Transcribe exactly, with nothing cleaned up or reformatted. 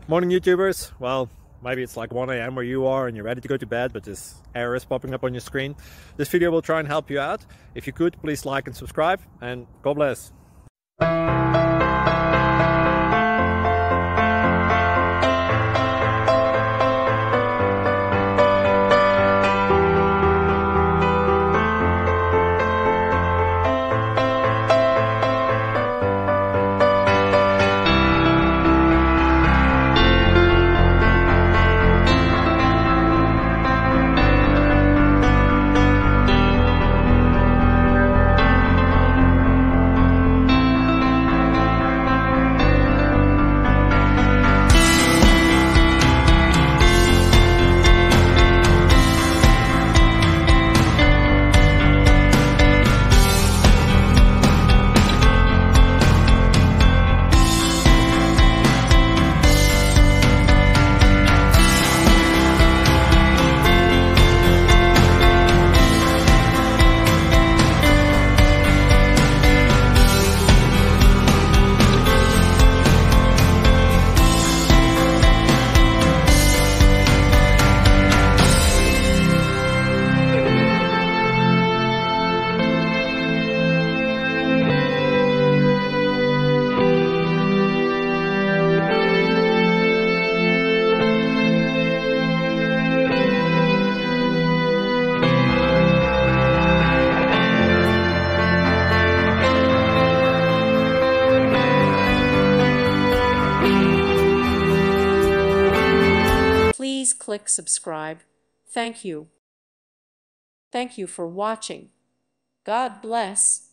Morning YouTubers. Well, maybe it's like one A M where you are and you're ready to go to bed, but this error is popping up on your screen. This video will try and help you out. If you could, please like and subscribe, and God bless. Please click subscribe. Thank you. Thank you for watching. God bless.